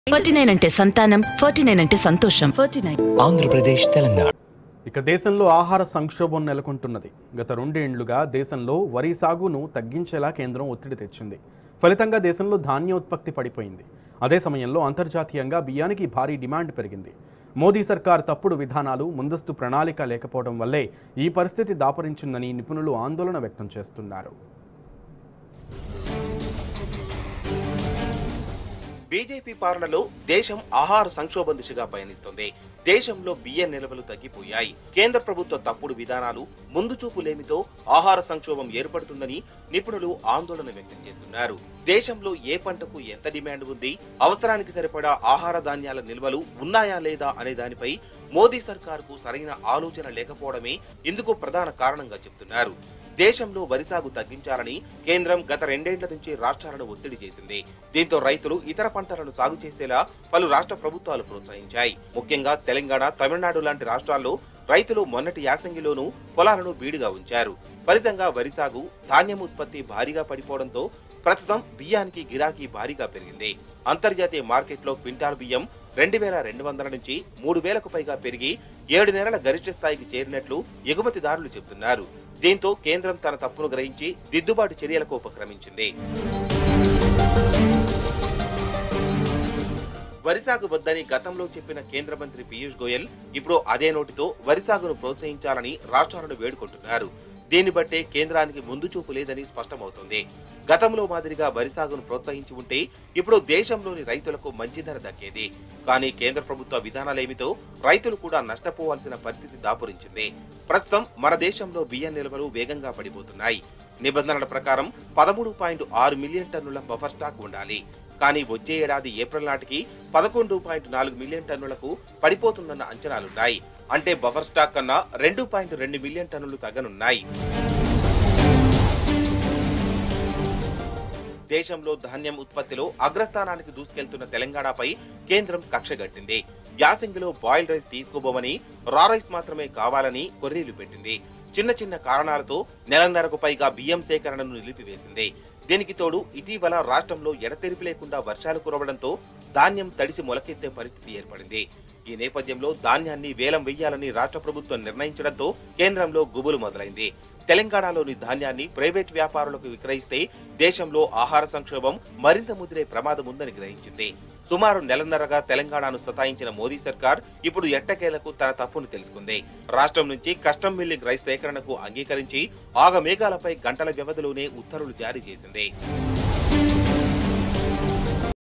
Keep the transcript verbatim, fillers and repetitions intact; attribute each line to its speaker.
Speaker 1: Forty nine అంటే సంతానం, forty nine అంటే సంతోషం. Forty nine
Speaker 2: Andhra Pradesh, Telangana.
Speaker 3: ఇక దేశంలో ఆహార సంక్షోభం నెలకొంటున్నది. గత రెండేండ్లుగా దేశంలో వరి సాగును తగ్గించేలా కేంద్రం ఒత్తిడి తెచ్చింది. ఫలితంగా దేశంలో ధాన్యోత్పత్తి పడిపోయింది. అదే సమయంలో అంతర్జాతీయంగా బియ్యానికి భారీ డిమాండ్ పెరిగింది. మోదీ సర్కార్ తప్పుడు విధానాలు, ముందస్తు ప్రణాళిక లేకపోవడం వల్లే ఈ పరిస్థితి దాపరించిందని నిపుణులు ఆందోళన వ్యక్తం చేస్తున్నారు.
Speaker 4: బీజేపీ పాలనలో దేశం ఆహార సంక్షోభం దిశగా పయనిస్తుంది. దేశంలో బియ్యం నిల్వలు తగ్గిపోయాయి. కేంద్ర ప్రభుత్వ తప్పుడు విధానాలు, ముందు చూపు లేమితో ఆహార సంక్షోభం ఏర్పడుతుందని నిపుణులు ఆందోళన వ్యక్తం చేస్తున్నారు. దేశంలో ఏ పంటకు ఎంత డిమాండ్ ఉంది, అవసరానికి సరిపడా ఆహార ధాన్యాల నిల్వలు ఉన్నాయా లేదా అనే దానిపై మోదీ సర్కారుకు సరైన ఆలోచన లేకపోవడమే ఇందుకు ప్రధాన కారణంగా చెబుతున్నారు. దేశంలో వరి సాగు తగ్గించాలని కేంద్రం గత రెండేళ్ల నుంచి రాష్ట్రాలను ఒత్తిడి చేసింది. దీంతో రైతులు ఇతర పంటలను సాగు చేసేలా పలు రాష్ట్ర ప్రభుత్వాలు ప్రోత్సహించాయి. ముఖ్యంగా తెలంగాణ, తమిళనాడు లాంటి రాష్ట్రాల్లో రైతులు మొన్నటి యాసంగిలోనూ పొలాలను బీడుగా ఉంచారు. ఫలితంగా వరి సాగు, ధాన్యం ఉత్పత్తి భారీగా పడిపోవడంతో ప్రస్తుతం బియ్యానికి గిరాకీ భారీగా పెరిగింది. అంతర్జాతీయ మార్కెట్లో క్వింటాల్ బియ్యం రెండు వేల రెండు వందల నుంచి మూడు వేలకు పైగా పెరిగి ఏడు నెలల గరిష్ట స్థాయికి చేరినట్లు ఎగుమతిదారులు చెబుతున్నారు. దీంతో కేంద్రం తన తప్పును గ్రహించి దిద్దుబాటు చర్యలకు ఉపక్రమించింది. వరి సాగు వద్దని గతంలో చెప్పిన కేంద్ర మంత్రి పీయూష్ గోయల్ ఇప్పుడు అదే నోటితో వరి సాగును ప్రోత్సహించాలని రాష్ట్రాలను వేడుకుంటున్నారు. దీన్ని బట్టే కేంద్రానికి ముందు చూపు లేదని స్పష్టమవుతోంది. గతంలో మాదిరిగా వరి సాగును ప్రోత్సహించి ఉంటే ఇప్పుడు దేశంలోని రైతులకు మంచి ధర దక్కేది. కానీ కేంద్ర ప్రభుత్వ విధానాలేమితో రైతులు కూడా నష్టపోవాల్సిన పరిస్థితి దాపురించింది. ప్రస్తుతం మన దేశంలో బియ్యం నిల్వలు వేగంగా పడిపోతున్నాయి. నిబంధనల ప్రకారం పదమూడు పాయింట్ ఆరు మిలియన్ టన్నుల బఫర్ స్టాక్ ఉండాలి. కానీ వచ్చే ఏడాది ఏప్రిల్ నాటికి పదకొండు పాయింట్ నాలుగు మిలియన్ టన్నులకు పడిపోతుందన్న అంచనాలున్నాయి. అంటే బఫర్ స్టాక్ కన్నా రెండు పాయింట్ రెండు మిలియన్ టన్నులు తగ్గనున్నాయి. దేశంలో ధాన్యం ఉత్పత్తిలో అగ్రస్థానానికి దూసుకెళ్తున్న తెలంగాణపై కేంద్రం కక్షగట్టింది. యాసంగిలో బాయిల్డ్ రైస్ తీసుకోబోమని, రా రైస్ మాత్రమే కావాలని కొర్రీలు పెట్టింది. చిన్న చిన్న కారణాలతో నెలన్నరకు పైగా బియ్యం సేకరణను నిలిపివేసింది. దీనికి తోడు ఇటీవల రాష్ట్రంలో ఎడతెరిపి లేకుండా వర్షాలు కురవడంతో ధాన్యం తడిసి మొలకెత్తే పరిస్థితి ఏర్పడింది. ఈ నేపథ్యంలో ధాన్యాన్ని వేలం వెయ్యాలని రాష్ట్ర ప్రభుత్వం నిర్ణయించడంతో కేంద్రంలో గుబులు మొదలైంది. తెలంగాణలోని ధాన్యాన్ని ప్రైవేట్ వ్యాపారులకు విక్రయిస్తే దేశంలో ఆహార సంక్షోభం మరింత ముదిరే ప్రమాదం ఉందని గ్రహించింది. సుమారు నెలన్నరగా తెలంగాణను సతాయించిన మోదీ సర్కార్ ఇప్పుడు ఎట్టకేలకు తన తప్పును తెలుసుకుంది. రాష్ట్రం నుంచి కస్టమ్ మిల్లింగ్ రైస్ సేకరణకు అంగీకరించి ఆగమేఘాలపై గంటల వ్యవధిలోనే ఉత్తర్వులు జారీ చేసింది.